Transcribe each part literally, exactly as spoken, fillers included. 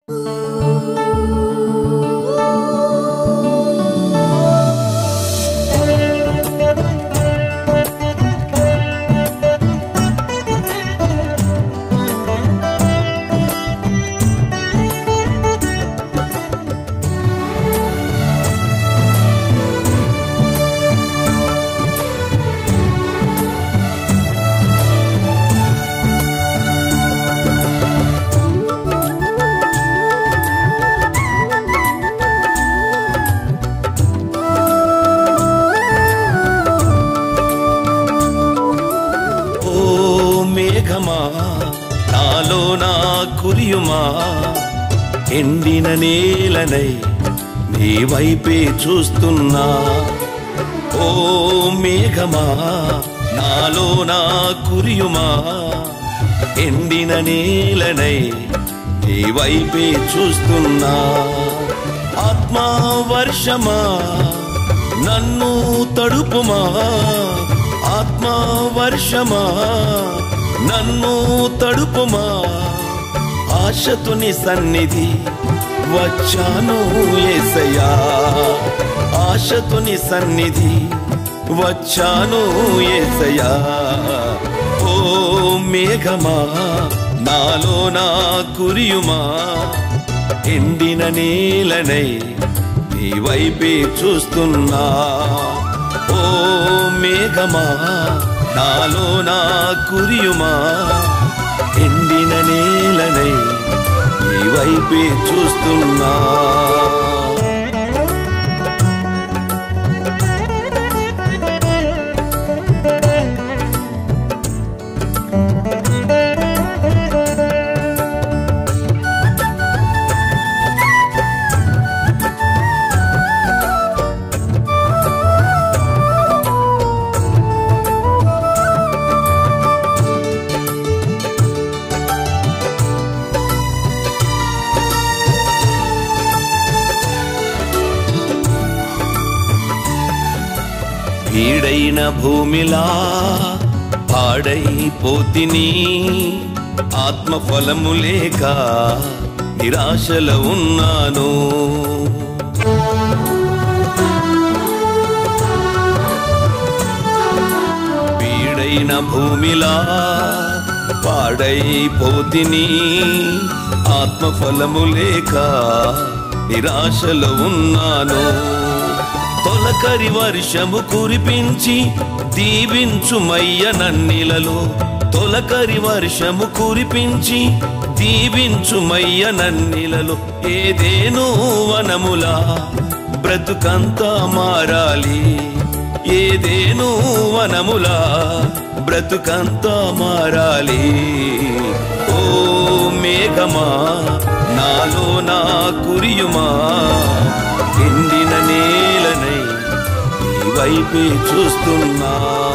నాలో నా కురియుమా ఎండిన నేలనై నీ వైపే చూస్తున్నా. ఓ మేఘమా నాలో నా కురియుమా ఎండిన నేలనై నీ వైపే చూస్తున్నా. ఆత్మా వర్షమా నన్ను తడుపుమా, ఆత్మా వర్షమా నన్ను తడుపుమా. ఆశతో నీ సన్నిధి వచ్చాను యేసయ్యా, ఆశతో నీ సన్నిధి వచ్చాను యేసయ్యా. ఓ మేఘమా నాలో నా కురియుమా ఎండిన నేలనై నీ వైపే చూస్తున్నా. ఓ మేఘమా నాలో నా కురియుమా ఎండిన నేలనై నీ వైపే చూస్తున్నా. ఈడైన భూమిలా పాడైపోతిని, ఆత్మఫలము లేక నిరాశలో ఉన్నాను. ఈడైన భూమిలా పాడైపోతిని, ఆత్మఫలము లేక నిరాశలో ఉన్నాను. తొలకరి వర్షము కురిపించి దీవించుమయ్య నన్నిలలో, తొలకరి వర్షము కురిపించి దీవించుమయ్య నన్నిలలో. ఏదేనో వనములా బ్రతుకంతా మారాలి, ఏదేనో వనములా బ్రతుకంతా మారాలి. ఓ మేఘమా నాలో నా కురియుమా ఎండిన నేలనై నీ వైపే చూస్తున్నా.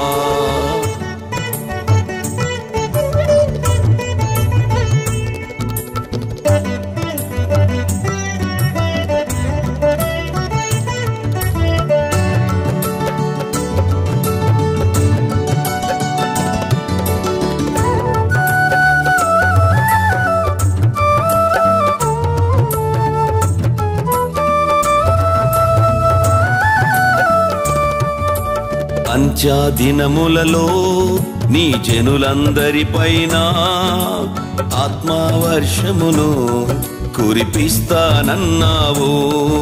అంత్య దినములలో నీ జనులందరిపైన ఆత్మవర్షమును కురిపిస్తానన్నావు.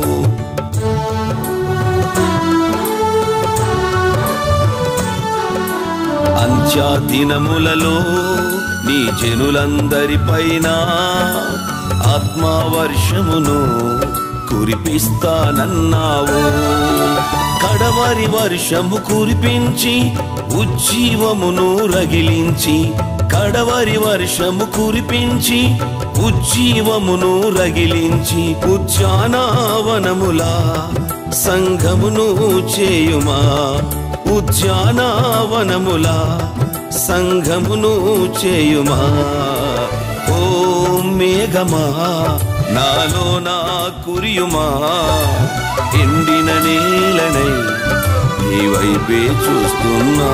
అంత్య దినములలో నీ జనులందరిపైన ఆత్మవర్షమును కురిపిస్తానన్నావు. కడవరి వర్షము కురిపించి ఉజ్జీవమును రగిలించి, కడవరి వర్షము కురిపించి ఉజ్జీవమును రగిలించి, ఉద్యానవనములా సంఘమును చేయుమా, ఉద్యానవనములా సంఘమును చేయుమా. ఓ మేఘమా నాలో నా కురియుమా ఎండిన నేలనై నీ వైపే చూస్తున్నా.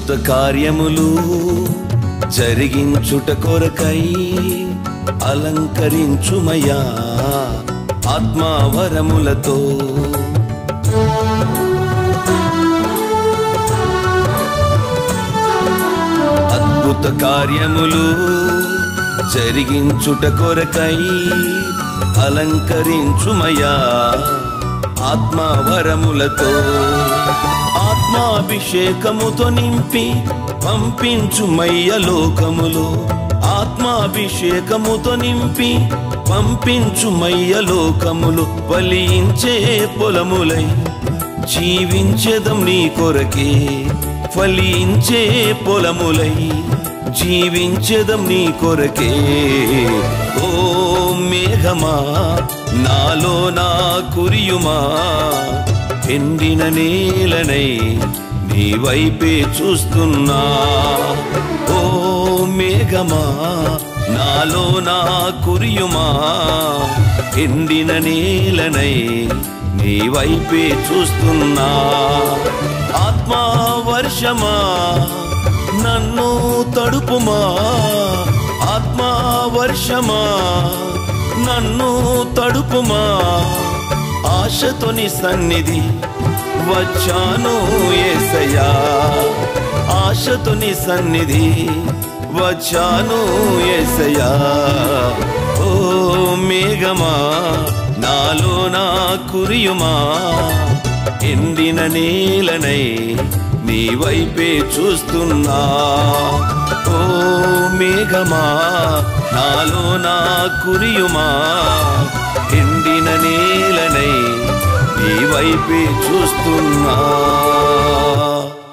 అద్భుత కార్యములు జరిగించుట కొరకై అలంకరించుమయ్యా ఆత్మవరములతో. అద్భుత కార్యములు జరిగించుట కొరకై అలంకరించుమయ్యా ఆత్మవరములతో. ఆత్మాభిషేకముతో నింపి పంపించుమయ్య లోకములో. ఆత్మాభిషేకముతో నింపి పంపించుమయ్య లోకములు. ఫలించే పొలములై జీవించెదం నీ కొరకే. ఫలించే పొలములై జీవించెదం నీ కొరకే. ఓ మేఘమా నాలో నా కురియుమా, ఎండిన నేలనై నీ వైపే చూస్తున్నా. ఓ మేఘమా నాలో నా కురియుమా, ఎండిన నేలనై నీ వైపే చూస్తున్నా. ఆత్మా వర్షమా నన్ను తడుపుమా, ఆత్మా వర్షమా నన్ను తడుపుమా. ఆశతో నీ సన్నిధి వచ్చాను యేసయ్యా, ఆశతో నీ సన్నిధి వచ్చాను యేసయ్యా. ఓ మేఘమా నాలో నా కురియుమా, ఎండిన నేలనై నీ వైపే చూస్తున్నా. ఓ మేఘమా నాలో నా కురియుమా, ఎండిన నేలనై నీ వైపే చూస్తున్నా.